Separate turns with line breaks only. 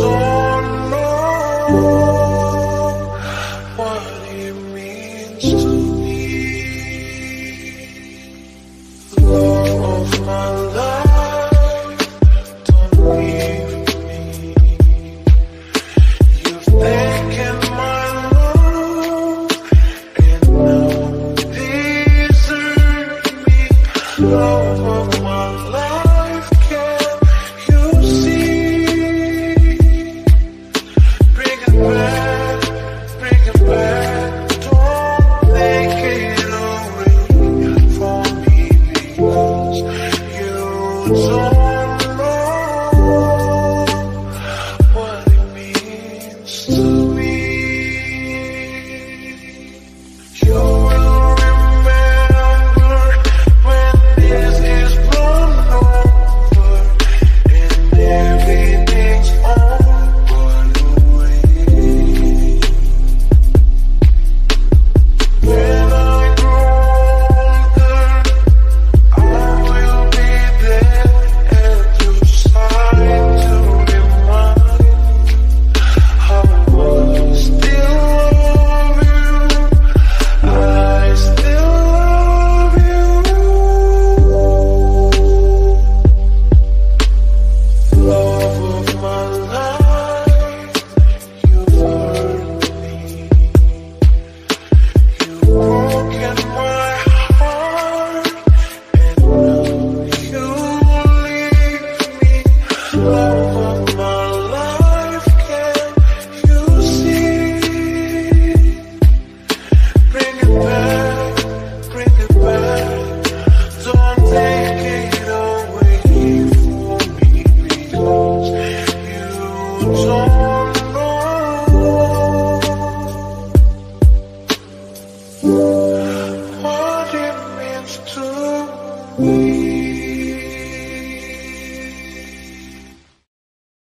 don't know what it means to me. The love of my life, don't leave me. You've taken my love and now desert me. Love of my life, can you see? Bring it back, bring it back. Don't take it away from me, because you don't know what it means to me. You will remember when this is blown over and everything's over away. When I grow older, I will be there at your side to remind how I still love you. I still love you. Love of my life, you've hurt me. You've broken my heart, and now you leave me. Love of my life, can you see? Bring it back, bring it back. Don't take it away from me, because you don't